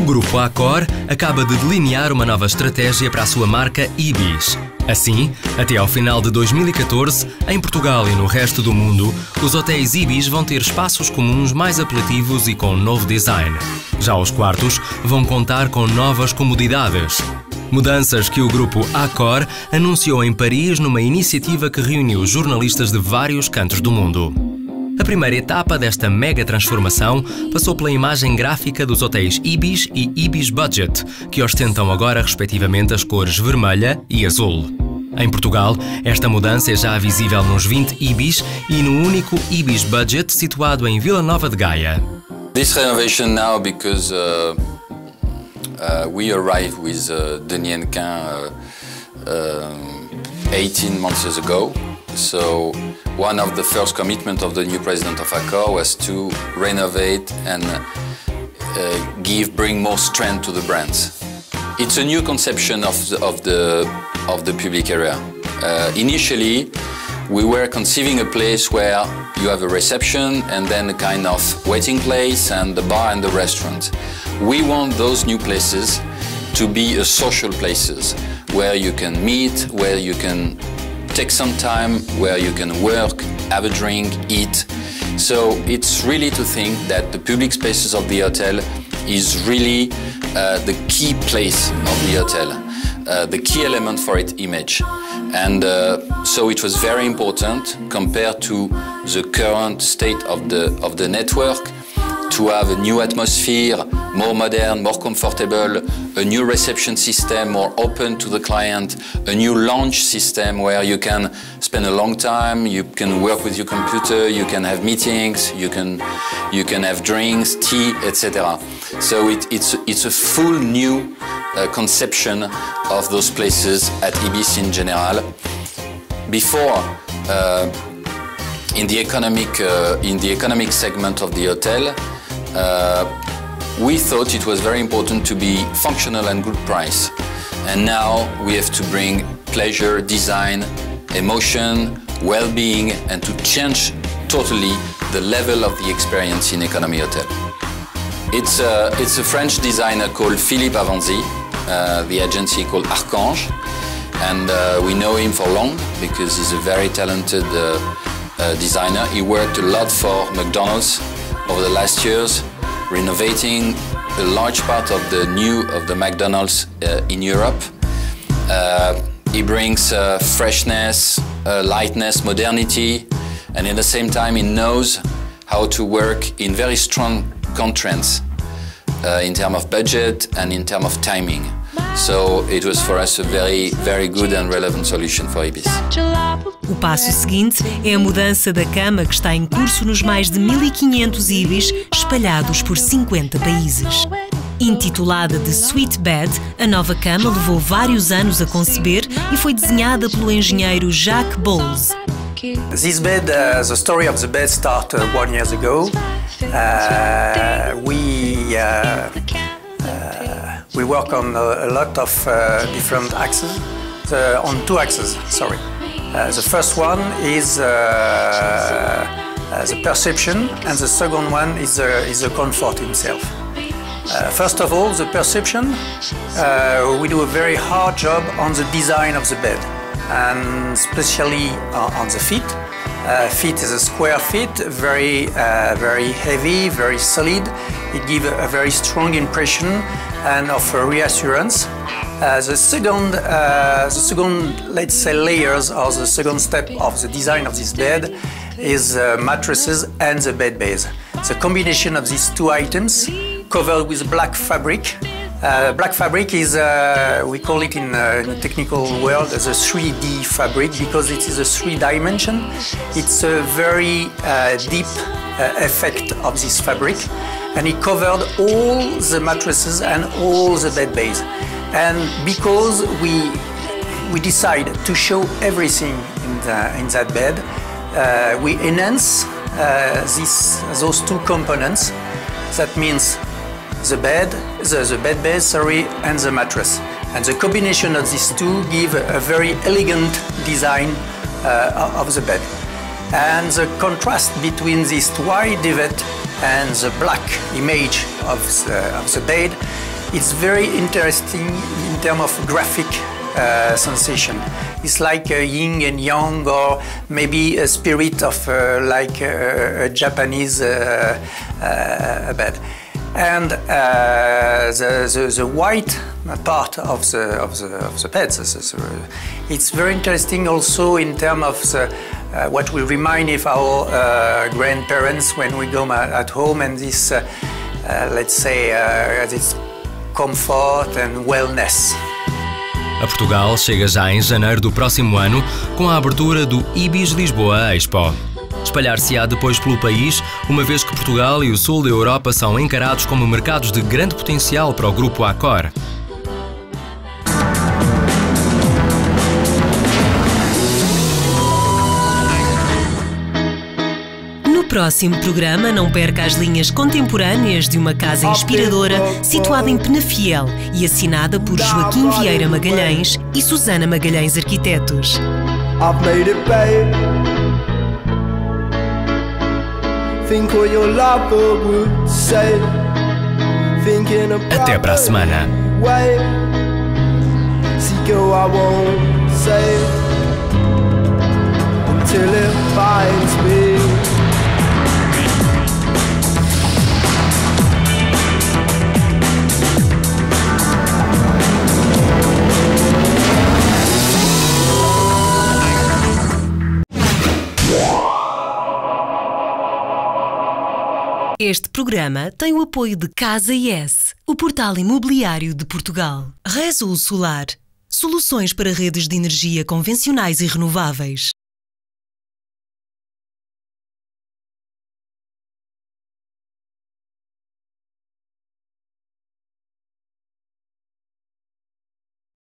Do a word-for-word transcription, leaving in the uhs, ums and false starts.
grupo Accor acaba de delinear uma nova estratégia para a sua marca Ibis. Assim, até ao final de dois mil e catorze, em Portugal e no resto do mundo, os hotéis Ibis vão ter espaços comuns mais apelativos e com novo design. Já os quartos vão contar com novas comodidades. Mudanças que o grupo Accor anunciou em Paris numa iniciativa que reuniu jornalistas de vários cantos do mundo. A primeira etapa desta mega transformação passou pela imagem gráfica dos hotéis Ibis e Ibis Budget, que ostentam agora respectivamente as cores vermelha e azul. Em Portugal, esta mudança é já visível nos vinte Ibis e no único Ibis Budget situado em Vila Nova de Gaia. This renovation now because uh, uh, we arrived with uh, Denis Hennequin uh, uh, eighteen months ago. So one of the first commitments of the new president of Accor was to renovate and uh, give, bring more strength to the brands. It's a new conception of the, of the, of the public area. Uh, initially, we were conceiving a place where you have a reception and then a kind of waiting place and the bar and the restaurant. We want those new places to be a social places where you can meet, where you can take some time, where you can work, have a drink, eat. So it's really to think that the public spaces of the hotel is really uh, the key place of the hotel, uh, the key element for its image. And uh, so it was very important compared to the current state of the, of the network to have a new atmosphere, more modern, more comfortable, a new reception system, more open to the client, a new lounge system where you can spend a long time, you can work with your computer, you can have meetings, you can, you can have drinks, tea, et cetera. So it, it's, it's a full new uh, conception of those places at Ibis in general. Before, uh, in the economic, uh, in the economic segment of the hotel, Uh, we thought it was very important to be functional and good price. And now we have to bring pleasure, design, emotion, well-being, and to change totally the level of the experience in economy hotel. It's a, it's a French designer called Philippe Avanzi, uh, the agency called Archange. And uh, we know him for long because he's a very talented uh, uh, designer. He worked a lot for McDonald's over the last years, renovating a large part of the new of the McDonald's uh, in Europe. Uh, he brings uh, freshness, uh, lightness, modernity, and at the same time he knows how to work in very strong contrasts uh, in terms of budget and in terms of timing. So it was for us a very, very good and relevant solution for Ibis. O passo seguinte é a mudança da cama que está em curso nos mais de mil e quinhentos Ibis espalhados por cinquenta países. Intitulada de Sweet Bed, a nova cama levou vários anos a conceber e foi desenhada pelo engenheiro Jacques Bowles. This bed, uh, the story of the bed started one year ago. Uh, we uh, uh, we work on a, a lot of uh, different axes, the, on two axes. Sorry. Uh, the first one is uh, uh, the perception, and the second one is the, is the comfort himself. Uh, first of all, the perception, uh, we do a very hard job on the design of the bed, and especially uh, on the feet. Uh, feet is a square feet, very, uh, very heavy, very solid. It gives a very strong impression and of a reassurance. Uh, the second, uh, the second, let's say, layers or the second step of the design of this bed is uh, mattresses and the bed base. The combination of these two items, covered with black fabric. Uh, black fabric is, uh, we call it in, uh, in the technical world as a three D fabric because it is a three dimension. It's a very uh, deep uh, effect of this fabric, and it covered all the mattresses and all the bed base. And because we we decide to show everything in, the, in that bed, uh, we enhance uh, this, those two components. That means the bed, the, the bed base, sorry, and the mattress. And the combination of these two give a very elegant design uh, of the bed. And the contrast between this white duvet and the black image of the, of the bed it's very interesting in terms of graphic uh, sensation. It's like a yin and yang, or maybe a spirit of uh, like a, a Japanese uh, uh, bed. And uh, the, the, the white part of the, of the, of the bed, it's very interesting also in terms of the, uh, what we remind of our uh, grandparents when we go at home, and this, uh, uh, let's say, uh, this comfort and wellness. A Portugal chega já em janeiro do próximo ano com a abertura do Ibis Lisboa Expo. Espalhar-se-á depois pelo país, uma vez que Portugal e o sul da Europa são encarados como mercados de grande potencial para o grupo Accor. No próximo programa, não perca as linhas contemporâneas de uma casa inspiradora situada em Penafiel e assinada por Joaquim Vieira Magalhães e Susana Magalhães Arquitetos. Até para a semana. Este programa tem o apoio de Casa I S, o portal imobiliário de Portugal. Resul Solar, soluções para redes de energia convencionais e renováveis.